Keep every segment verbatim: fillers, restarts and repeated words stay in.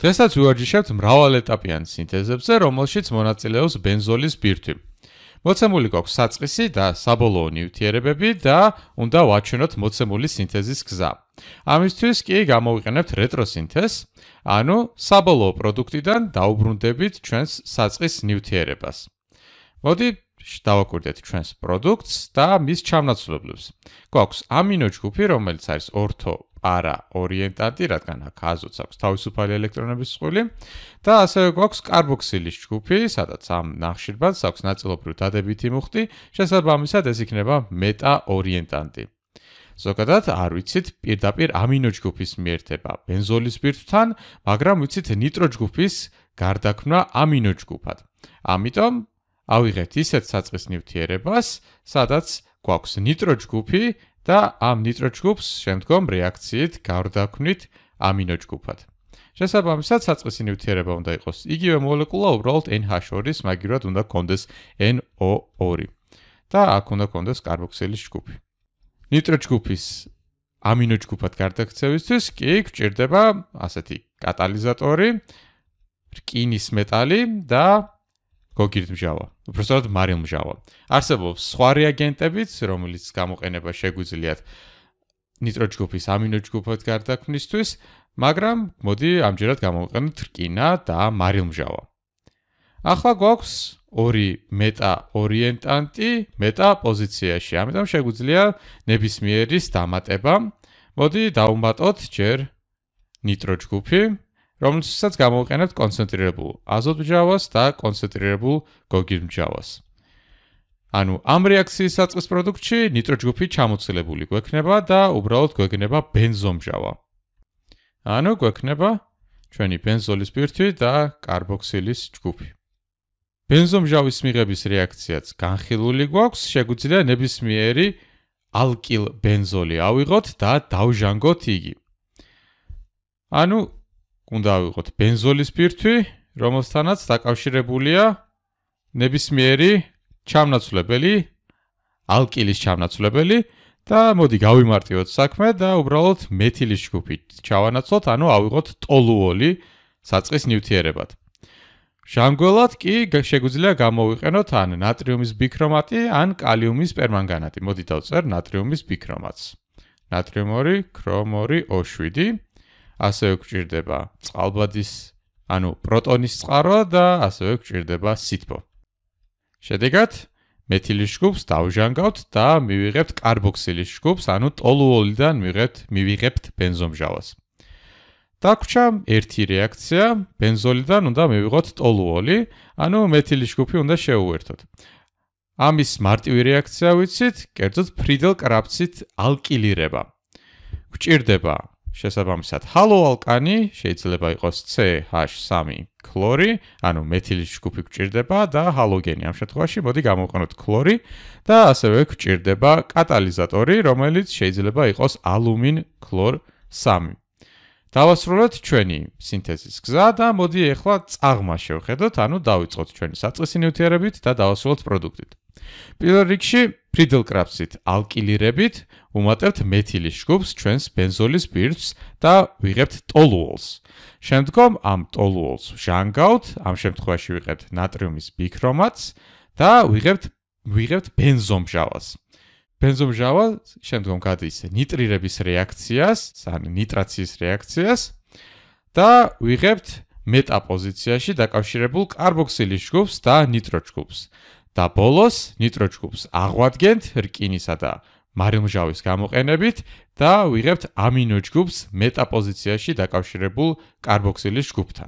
დღესაც ვივარჯიშებთ მრავალეტაპიან სინთეზებზე, რომელშიც მონაწილეობს ბენზოლის ბირთვი. მოცემული გვაქვს საწყისი და საბოლოო ნივთიერებები და უნდა ვაჩვენოთ მოცემული სინთეზის გზა. ამისთვის კი გამოვიყენებთ რეტროსინთეზს, ანუ საბოლოო პროდუქტიდან დაუბრუნდებით ჩვენს საწყის ნივთიერებას. მოდი დავაკვირდეთ ჩვენს პროდუქტს და მის ჩამონაცვლებლებს. გვაქვს ამინო ჯგუფი, რომელიც არის ორთო პარა ორიენტანტი, რადგან აქ აზოტს აქვს თავისუფალი ელექტრონების წყვილი და ასევე გვაქვს კარბოქსილის ჯგუფი, სადაც ამ ნახშირბადს აქვს ნაწილობრივ დადებითი მუხტი, შესაბამისად ეს იქნება მეტა ორიენტანტი. ზოგადად არ ვიცით პირდაპირ ამინო ჯგუფის მიერთება ბენზოლის ბირთვთან, მაგრამ ვიცით ნიტრო ჯგუფის გარდაქმნა ამინო ჯგუფად. ამიტომ ავიღეთ ისეთ საწყის ნივთიერებას, სადაც გვაქვს ნიტრო ჯგუფი და ამ ნიტრო ჯგუფს შემდგომ რეაქციით გარდაქმნით ამინო ჯგუფად. შესაბამისად, საწყისი ნივთიერება უნდა იყოს იგივე მოლეკულა, უბრალოდ ენ ჰაჩ ორი-ის მაგივრად უნდა გქონდეს ენ ო ორი და აქ უნდა გქონდეს კარბოქსილის ჯგუფი. ნიტრო ჯგუფის ამინო ჯგუფად გარდაქცევისთვის კი გვჭირდება ასეთი კატალიზატორი, რკინის მეტალი და გოგირდმჟავა, უბრალოდ მარილმჟავა. არსებობს სხვა რეაგენტებიც, რომელიც გამოყენება შეგვიძლიათ ნიტრო ჯგუფის ამინო ჯგუფად გარდაქმნისთვის, მაგრამ მოდი ამჯერად გამოვიყენოთ რკინა და მარილმჟავა. ახლა გვაქვს ორი მეტა ორიენტანტი მეტა პოზიციაში, ამიტომ შეგვიძლია ნებისმიერის დამატება. მოდი დავუმატოთ ჯერ ნიტრო ჯგუფი, რომელსაც გამოვიყენებთ კონცენტრირებულ აზოტმჟავას და კონცენტრირებულ გოგირდმჟავას. ანუ ამ რეაქციის საწყის პროდუქტში ნიტრო ჯგუფი ჩამოცილებული გვექნება და უბრალოდ გვექნება ბენზომჟავა. ანუ გვექნება ჩვენი ბენზოლის ბირთვი და კარბოქსილის ჯგუფი. ბენზომჟავის მიღების რეაქციაც განხილული გვაქვს, შეგვიძლია ნებისმიერი ალკილ ბენზოლი ავიღოთ და დავჟანგოთ იგი. ანუ უნდა ავიღოთ ბენზოლის ბირთვი, რომელთანაც დაკავშირებულია ნებისმიერი ჩამონაცვლებელი, ალკილის ჩამონაცვლებელი და მოდი გავიმარტივოთ საქმე და უბრალოდ მეთილის ჯგუფით ჩავანაცვლოთ, ანუ ავიღოთ ტოლუოლი საწყის ნივთიერებად. ჟანგველად კი შეგვიძლია გამოვიყენოთ ან ნატრიუმის ბიქრომატი, ან კალიუმის პერმანგანატი. მოდი დავწერ ნატრიუმის ბიქრომატს. ნატრიუმ ორი, ქრომ ორი, ო შვიდი. ასევე გვჭირდება წყალბადის, ანუ პროტონის წყარო და ასევე გვჭირდება სითბო. შედეგად, მეთილის ჯგუფს დავჟანგავთ და მივიღებთ კარბოქსილის ჯგუფს, ანუ ტოლუოლიდან მივიღებთ ბენზომჟავას. დაგვრჩა ერთი რეაქცია, ბენზოლიდან უნდა მივიღოთ ტოლუოლი, ანუ მეთილის ჯგუფი უნდა შევუერთოთ. ამის მარტივი რეაქცია ვიცით, კერძოდ ფრიდელ-კრაფცით ალკილირება. გვჭირდება შესაბამისად ჰალოალკანი, შეიძლება იყოს ცე ჰაჩ სამი ქლორი, ანუ მეთილის ჯგუფი გვჭირდება და ჰალოგენი. ამ შემთხვევაში მოდი გამოვიყენოთ ქლორი და ასევე გვჭირდება კატალიზატორი, რომელიც შეიძლება იყოს ალუმინ ქლორ სამი. დავასრულოთ ჩვენი სინთეზის გზა და მოდი ახლა წაღმა შევხედოთ, ანუ დავიწყოთ ჩვენი საწყისი ნივთიერებით და დავასრულოთ პროდუქტით. პირველ რიგში ფრიდელ-კრაფცით ალკილირებით უმატებთ მეთილის ჯგუფს ჩვენს ბენზოლის ბირთვს და ვიღებთ ტოლუოლს. შემდგომ ამ ტოლუოლს ვჟანგავთ, ამ შემთხვევაში ვიღებთ ნატრიუმის ბიქრომატს და ვიღებთ ვიღებთ ბენზომჟავას. ბენზომჟავა შემდგომ გადის ნიტრირების რეაქციას, ან ნიტრაციის რეაქციას და ვიღებთ მეტა პოზიციაში დაკავშირებულ კარბოქსილის ჯგუფს და ნიტრო ჯგუფს. და ბოლოს ნიტრო ჯგუფს აღვადგენთ რკინისა და მარილმჟავის გამოყენებით და ვიღებთ ამინო ჯგუფს მეტა პოზიციაში დაკავშირებულ კარბოქსილის ჯგუფთან.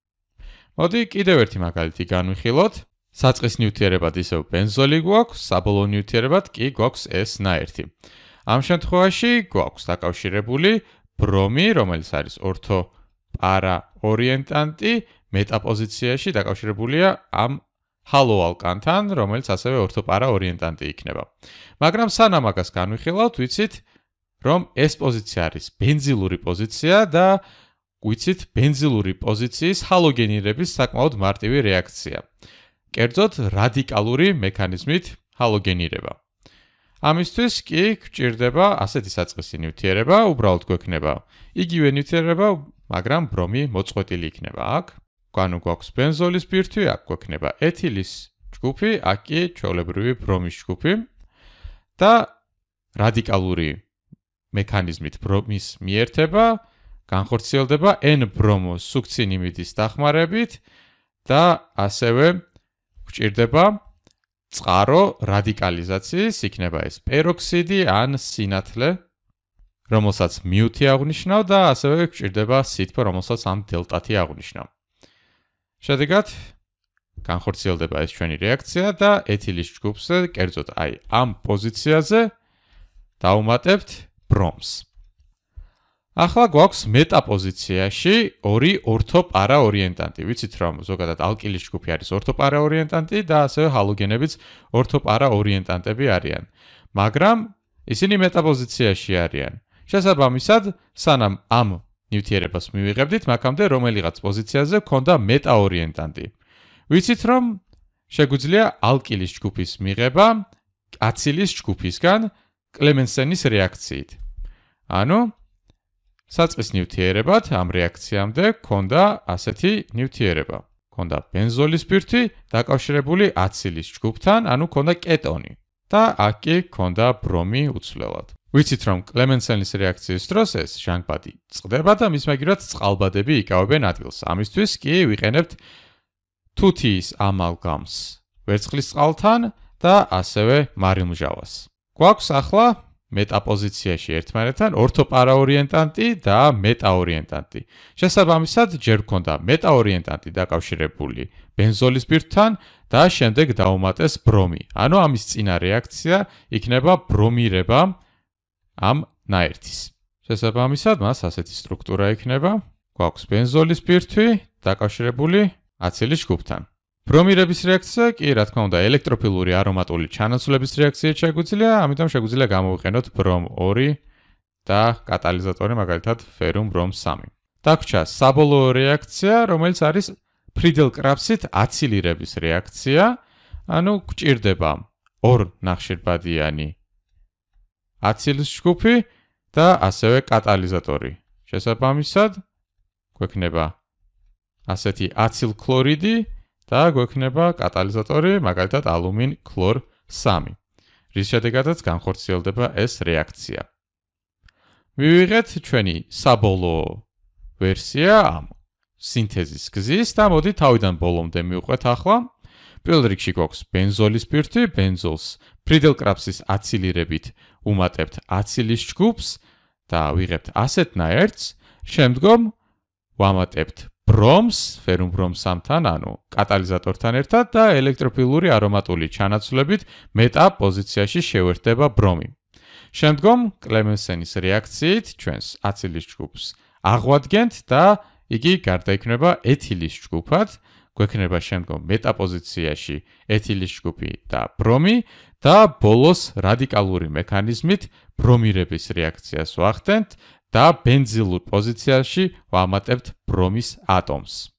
მოდი კიდევ ერთი მაგალითი განვიხილოთ. საწყის ნივთიერებად ისევ ბენზოლი გვაქვს, საბოლოო ნივთიერებად კი გვაქვს ეს ნაერთი. ამ შემთხვევაში გვაქვს დაკავშირებული ბრომი, რომელიც არის ორთო პარა ორიენტანტი, მეტა პოზიციაში დაკავშირებულია ამ ჰალოალკანთან, რომელიც ასევე ორთო პარა ორიენტანტი იქნება. მაგრამ სანამ მაგას განვიხილავთ, ვიცით, რომ ეს პოზიცია არის ბენზილური პოზიცია და ვიცით ბენზილური პოზიციის ჰალოგენირების საკმაოდ მარტივი რეაქცია. კერძოდ რადიკალური მექანიზმით ჰალოგენირება. ამისთვის კი გვჭირდება ასეთი საწყისი ნივთიერება, უბრალოდ გვექნება იგივე ნივთიერება, მაგრამ ბრომი მოწყვეტილი იქნება აქ. Განუ გვაქვს ბენზოლის ბირთვი, აქ გვექნება ეთილის ჯგუფი, აქ კი ჩვეულებრივი ბრომის ჯგუფი და რადიკალური მექანიზმით ბრომის მიერთება განხორციელდება N-ბრომოს სუქცინიმიდის დახმარებით და ასევე გვჭირდება წყარო რადიკალიზაციის, იქნება ეს პეროქსიდი ან სინათლე, რომელსაც მიუთი აღნიშნავ და ასევე გვჭირდება სითბო, რომელსაც ამ დელტათი აღნიშნავ. შედეგად განხორციელდება ეს ჩვენი რეაქცია და ეთილის ჯგუფზე, კერძოდ აი ამ პოზიციაზე დავუმატებთ ბრომს. ახლა გვაქვს მეტაპოზიციაში ორი ორთოპარაორიენტანტი. ვიცით რომ ზოგადად ალკილის ჯგუფი არის ორთოპარაორიენტანტი და ასევე ჰალოგენებიც ორთოპარაორიენტანტები არიან. მაგრამ ისინი მეტაპოზიციაში არიან. შესაბამისად, სანამ ამ ნივთიერებას მივიღებდით, მაქამდე რომელიღაც პოზიციაზე გქონდა მეტაორიენტანტი. ვიცით რომ შეგვიძლია ალკილის ჯგუფის მიღება აცილის ჯგუფისგან კლემენსენის რეაქციით. ანუ საწყის ნივთიერებად ამ რეაქციამდე გქონდა ასეთი ნივთიერება. გქონდა ბენზოლის ბირთვი დაკავშირებული აცილის ჯგუფთან, ანუ გქონდა კეტონი და აქ კი გქონდა ბრომი უცვლელად. ვიცით რომ კლემენსენის რეაქციის დროს ეს ჟანგბადი წყდება და მის მაგივრად წყალბადები იკავებენ ადგილს. ამისთვის კი ვიყენებთ თუთიის ამალგამს ვერცხლის წყალთან და ასევე მარილმჟავას. გვაქვს ახლა მეტაპოზიციაში ერთმანეთთან ორთოპარაორიენტანტი და მეტაორიენტანტი. შესაბამისად, ჯერ გქონდა მეტაორიენტანტი დაკავშირებული ბენზოლის ბირთვთან და შემდეგ დაუმატეს ბრომი. ანუ ამის წინა რეაქცია იქნება ბრომირება ამ ნაერთის. შესაბამისად, მას ასეთი სტრუქტურა იქნება. გვაქვს ბენზოლის ბირთვი დაკავშირებული აცილის ჯგუფთან. ბრომირების რეაქცია კი, რა თქმა უნდა, ელექტროფილური არომატული ჩანაცვლების რეაქციით შეგვიძლია, ამიტომ შეგვიძლია გამოვიყენოთ ბრომ ორი და კატალიზატორი, მაგალითად, ფერუმ ბრომ სამი. დაგვრჩა საბოლოო რეაქცია, რომელიც არის ფრიდელ-კრაფსით აცილირების რეაქცია, ანუ გვჭირდება ორ ნახშირბადიანი აცილის ჯგუფი და ასევე კატალიზატორი. შესაბამისად, გვექნება ასეთი აცილქლორიდი და გვექნება კატალიზატორი, მაგალითად ალუმინ ქლორ სამი. რის შედეგადაც განხორციელდება ეს რეაქცია. მივიღეთ ჩვენი საბოლოო ვერსია ამ სინთეზის გზის და მოდი თავიდან ბოლომდე მივყვეთ ახლა. პირველ რიგში გვაქვს ბენზოლის ბირთვი, ბენზოლს ფრიდელ-კრაფსის აცილირებით უმატებთ აცილის ჯგუფს და ვიღებთ ასეთ ნაერთს, შემდგომ ვამატებთ ბრომს, ფერუმ ბრომ სამთან, ანუ კატალიზატორთან ერთად და ელექტროფილური არომატული ჩანაცვლებით მეტაპოზიციაში შევერთდება ბრომი. შემდგომ კლემენსენის რეაქციით ჩვენს აცილის ჯგუფს აღვადგენთ და იგი გარდაიქმნება ეთილის ჯგუფად. გვექნება შემდგომ მეტაპოზიციაში ეთილის ჯგუფი და ბრომი და ბოლოს რადიკალური მექანიზმით ბრომირების რეაქციას ვახდენთ და ბენზილურ პოზიციაში ვამატებთ ბრომის ატომს.